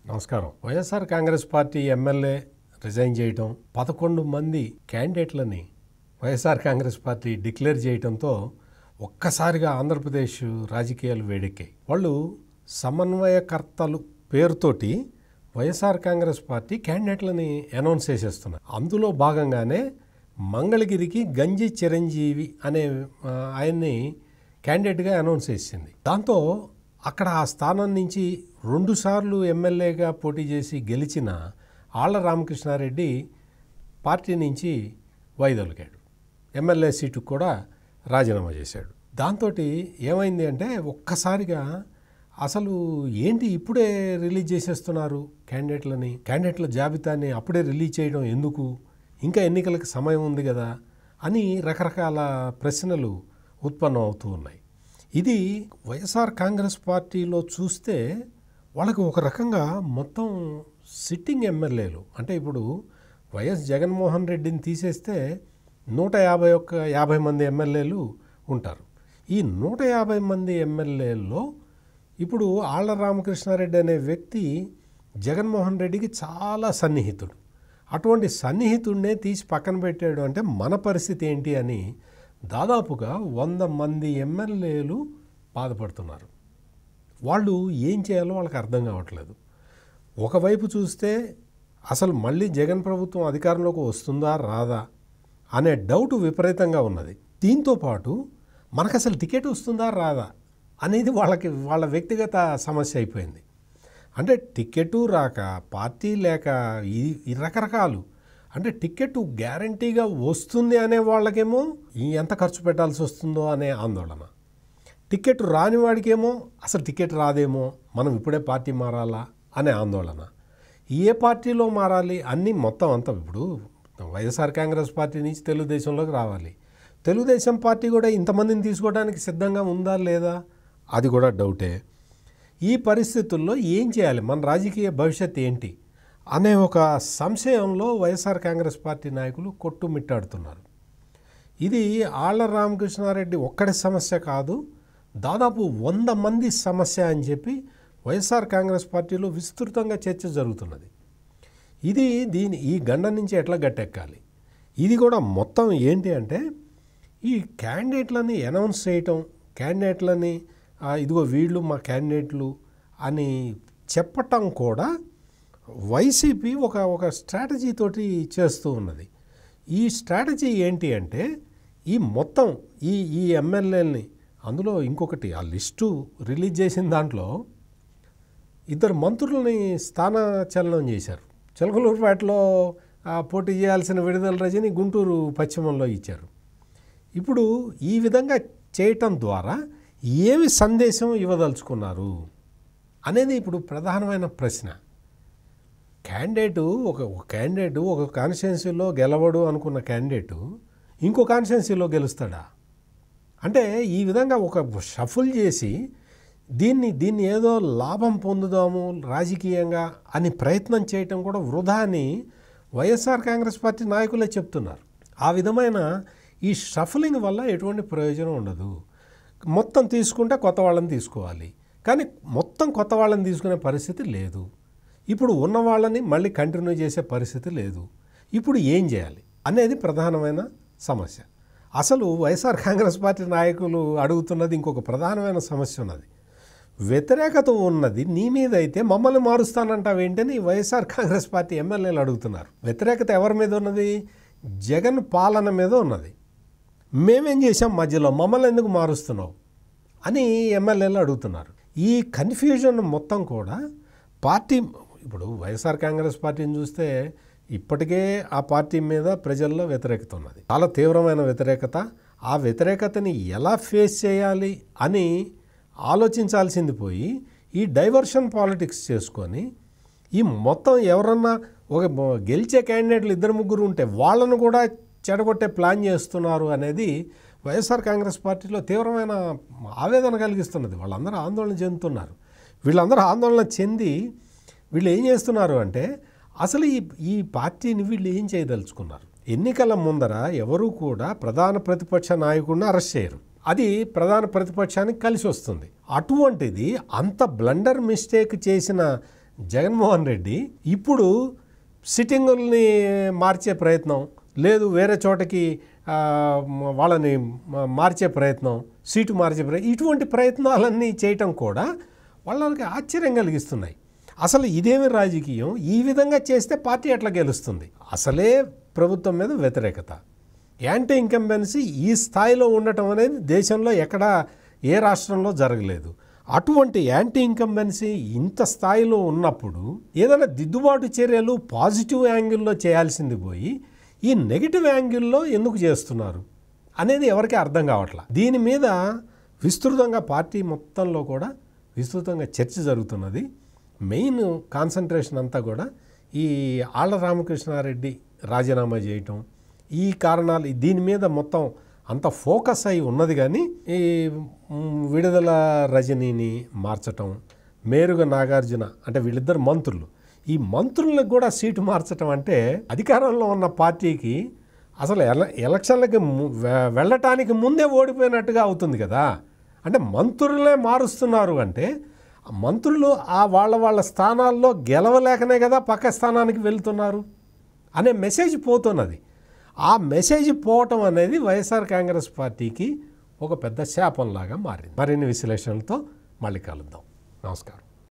నమస్కారం. YSR Congress party MLA resign చేయటం, 11 మంది క్యాండిడేట్లని వైఎస్ఆర్ కాంగ్రెస్ పార్టీ డిక్లేర్ చేయటంతో ఒక్కసారిగా ఆంధ్రప్రదేశ్ రాజకీయాలు వేడెక్కాయి. వాళ్ళు సమన్వయకర్తలు పేరుతోటి వైఎస్ఆర్ కాంగ్రెస్ పార్టీ క్యాండిడేట్లని అనౌన్స్ చేసేస్తున్నారు. అందులో భాగంగానే మంగళగిరికి గంజి చిరంజీవి అనే ఆయన్ని క్యాండిడేట్గా అనౌన్స్ చేసింది. దాంతో అక్కడ ఆ స్థానం నుంచి 2 సార్లు ఎమ్మెల్యేగా పోటీ చేసి గెలిచిన ఆళ్ల రామకృష్ణారెడ్డి పార్టీ నుంచి వైదొలిగాడు. ఎమ్మెల్యే సీటుకు కూడా రాజీనామా చేశాడు. దాంతో ఏమైంది అంటే ఒక్కసారిగా అసలు ఏంటి ఇప్పుడే రిలీజ్ చేసేస్తున్నారు క్యాండిడేట్ల జాబితాని అప్పుడే రిలీజ్ చేయడం ఎందుకు, ఇంకా ఎన్నికలకు సమయం ఉంది కదా అని రకరకాల ప్రశ్నలు ఉత్పన్నం అవుతూ ఉన్నాయి. ఇది వైఎస్ఆర్ కాంగ్రెస్ పార్టీలో చూస్తే వాళ్ళకు ఒక రకంగా మొత్తం సిట్టింగ్ ఎమ్మెల్యేలు, అంటే ఇప్పుడు వైఎస్ జగన్మోహన్ రెడ్డిని తీసేస్తే 150 మంది ఎమ్మెల్యేలు ఉంటారు. ఈ 150 మంది ఎమ్మెల్యేల్లో ఇప్పుడు ఆళ్ల రామకృష్ణారెడ్డి అనే వ్యక్తి జగన్మోహన్ రెడ్డికి చాలా సన్నిహితుడు. అటువంటి సన్నిహితుడినే తీసి పక్కన పెట్టాడు అంటే మన పరిస్థితి ఏంటి అని దాదాపుగా 100 మంది ఎమ్మెల్యేలు బాధపడుతున్నారు. వాళ్ళు ఏం చేయాలో వాళ్ళకి అర్థం కావట్లేదు. ఒకవైపు చూస్తే అసలు మళ్ళీ జగన్ ప్రభుత్వం అధికారంలోకి వస్తుందా రాదా అనే డౌట్ విపరీతంగా ఉన్నది. దీంతోపాటు మనకు అసలు టికెట్ వస్తుందా రాదా అనేది వాళ్ళ వ్యక్తిగత సమస్య అయిపోయింది. అంటే టికెటు రాక, పార్టీ లేక, ఈ రకరకాలు, అంటే టికెట్ గ్యారంటీగా వస్తుంది అనే వాళ్ళకేమో ఎంత ఖర్చు పెట్టాల్సి వస్తుందో అనే ఆందోళన, టికెట్ రాని వాడికేమో అసలు టికెట్ రాదేమో, మనం ఇప్పుడే పార్టీ మారాలా అనే ఆందోళన. ఏ పార్టీలో మారాలి అన్నీ మొత్తం అంతా ఇప్పుడు వైఎస్ఆర్ కాంగ్రెస్ పార్టీ నుంచి తెలుగుదేశంలోకి రావాలి. తెలుగుదేశం పార్టీ కూడా ఇంతమందిని తీసుకోవడానికి సిద్ధంగా ఉందా లేదా అది కూడా డౌటే. ఈ పరిస్థితుల్లో ఏం చేయాలి, మన రాజకీయ భవిష్యత్తు ఏంటి అనే ఒక సంశయంలో వైఎస్ఆర్ కాంగ్రెస్ పార్టీ నాయకులు కొట్టుమిట్టాడుతున్నారు. ఇది ఆళ్ల రామకృష్ణారెడ్డి ఒక్కడి సమస్య కాదు, దాదాపు 100 మంది సమస్య అని చెప్పి వైఎస్ఆర్ కాంగ్రెస్ పార్టీలో విస్తృతంగా చర్చ జరుగుతున్నది. ఈ గండ నుంచి ఎట్లా గట్టెక్కాలి, ఇది కూడా మొత్తం ఏంటి అంటే ఈ క్యాండిడేట్లని అనౌన్స్ చేయటం, క్యాండిడేట్లని ఇదిగో వీళ్ళు మా క్యాండిడేట్లు అని చెప్పటం కూడా వైసీపీ ఒక స్ట్రాటజీ తోటి చేస్తూ ఉన్నది. ఈ స్ట్రాటజీ ఏంటి అంటే ఈ మొత్తం ఈ ఎమ్మెల్యేలని, అందులో ఇంకొకటి ఆ లిస్టు రిలీజ్ చేసిన దాంట్లో 2 మంత్రులని స్థానచలనం చేశారు. చిలకలూరుపేటలో పోటీ చేయాల్సిన విడుదల రజని గుంటూరు పశ్చిమంలో ఇచ్చారు. ఇప్పుడు ఈ విధంగా చేయటం ద్వారా ఏమి సందేశం ఇవ్వదలుచుకున్నారు అనేది ఇప్పుడు ప్రధానమైన ప్రశ్న. క్యాండిడేటు ఒక కాన్స్టిట్యున్సీలో గెలవడు అనుకున్న క్యాండిడేటు ఇంకో కాన్స్టిట్యున్సీలో గెలుస్తాడా? అంటే ఈ విధంగా ఒక షఫుల్ చేసి దీన్ని ఏదో లాభం పొందుదాము రాజకీయంగా అని ప్రయత్నం చేయటం కూడా వృధా అని వైఎస్ఆర్ కాంగ్రెస్ పార్టీ నాయకులే చెప్తున్నారు. ఆ విధమైన ఈ షఫలింగ్ వల్ల ఎటువంటి ప్రయోజనం ఉండదు. మొత్తం తీసుకుంటే కొత్త వాళ్ళని తీసుకోవాలి, కానీ మొత్తం కొత్త వాళ్ళని తీసుకునే పరిస్థితి లేదు. ఇప్పుడు ఉన్న వాళ్ళని మళ్ళీ కంటిన్యూ చేసే పరిస్థితి లేదు. ఇప్పుడు ఏం చేయాలి అనేది ప్రధానమైన సమస్య. అసలు వైఎస్ఆర్ కాంగ్రెస్ పార్టీ నాయకులు అడుగుతున్నది ఇంకొక ప్రధానమైన సమస్య ఉన్నది. వ్యతిరేకత ఉన్నది నీ మీద అయితే మమ్మల్ని మారుస్తానంటావేంటని వైఎస్ఆర్ కాంగ్రెస్ పార్టీ ఎమ్మెల్యేలు అడుగుతున్నారు. వ్యతిరేకత ఎవరి మీద ఉన్నది? జగన్ పాలన మీద ఉన్నది. మేమేం చేసాం మధ్యలో, మమ్మల్ని ఎందుకు మారుస్తున్నావు అని ఎమ్మెల్యేలు అడుగుతున్నారు. ఈ కన్ఫ్యూజన్ మొత్తం కూడా పార్టీ, ఇప్పుడు వైఎస్ఆర్ కాంగ్రెస్ పార్టీని చూస్తే ఇప్పటికే ఆ పార్టీ మీద ప్రజల్లో వ్యతిరేకత ఉన్నది, చాలా తీవ్రమైన వ్యతిరేకత. ఆ వ్యతిరేకతని ఎలా ఫేస్ చేయాలి అని ఆలోచించాల్సింది పోయి ఈ డైవర్షన్ పాలిటిక్స్ చేసుకొని ఈ మొత్తం ఎవరన్నా ఒక గెలిచే క్యాండిడేట్లు 2-3 ఉంటే వాళ్ళను కూడా చెడగొట్టే ప్లాన్ చేస్తున్నారు అనేది వైఎస్ఆర్ కాంగ్రెస్ పార్టీలో తీవ్రమైన ఆవేదన కలిగిస్తున్నది. వాళ్ళందరూ ఆందోళన చెందుతున్నారు. వీళ్ళందరూ ఆందోళన చెంది వీళ్ళు ఏం చేస్తున్నారు అంటే అసలు ఈ పార్టీని వీళ్ళు ఏం చేయదలుచుకున్నారు? ఎన్నికల ముందర ఎవరూ కూడా ప్రధాన ప్రతిపక్ష నాయకుడిని అరెస్ట్ చేయరు. అది ప్రధాన ప్రతిపక్షానికి కలిసి వస్తుంది. అటువంటిది అంత బ్లండర్ మిస్టేక్ చేసిన జగన్మోహన్ రెడ్డి ఇప్పుడు సిట్టింగుల్ని మార్చే ప్రయత్నం లేదు, వేరే చోటకి వాళ్ళని మార్చే ప్రయత్నం, సీటు మార్చే ప్రయత్నం, ఇటువంటి ప్రయత్నాలన్నీ చేయటం కూడా వాళ్ళకి ఆశ్చర్యం కలిగిస్తున్నాయి. అసలు ఇదేమి రాజకీయం? ఈ విధంగా చేస్తే పార్టీ ఎట్లా గెలుస్తుంది? అసలే ప్రభుత్వం మీద వ్యతిరేకత, యాంటీ ఇన్కంబెన్సీ ఈ స్థాయిలో ఉండటం అనేది దేశంలో ఎక్కడా ఏ రాష్ట్రంలో జరగలేదు. అటువంటి యాంటీ ఇన్కంబెన్సీ ఇంత స్థాయిలో ఉన్నప్పుడు ఏదైనా దిద్దుబాటు చర్యలు పాజిటివ్ యాంగిల్లో చేయాల్సింది పోయి ఈ నెగిటివ్ యాంగిల్లో ఎందుకు చేస్తున్నారు అనేది ఎవరికీ అర్థం కావట్లా. దీని మీద విస్తృతంగా పార్టీ మొత్తంలో కూడా విస్తృతంగా చర్చ జరుగుతున్నది. మెయిన్ కాన్సన్ట్రేషన్ అంతా కూడా ఈ ఆళ్ల రామకృష్ణారెడ్డి రాజీనామా చేయటం, ఈ కారణాలు దీని మీద మొత్తం అంత ఫోకస్ అయి ఉన్నది. కానీ ఈ విడుదల రజనీని మార్చటం, మేరుగ నాగార్జున అంటే వీళ్ళిద్దరు మంత్రులు, ఈ మంత్రులకు కూడా సీటు మార్చటం అంటే అధికారంలో ఉన్న పార్టీకి అసలు ఎలక్షన్లకి వెళ్ళటానికి ముందే ఓడిపోయినట్టుగా అవుతుంది కదా. అంటే మంత్రులే మారుస్తున్నారు అంటే మంత్రులు ఆ వాళ్ళ స్థానాల్లో గెలవలేకనే కదా పక్క స్థానానికి వెళ్తున్నారు అనే మెసేజ్ పోతున్నది. ఆ మెసేజ్ పోవటం అనేది వైఎస్ఆర్ కాంగ్రెస్ పార్టీకి ఒక పెద్ద శాపంలాగా మారింది. మరిన్ని విశ్లేషణలతో మళ్ళీ కలుద్దాం. నమస్కారం.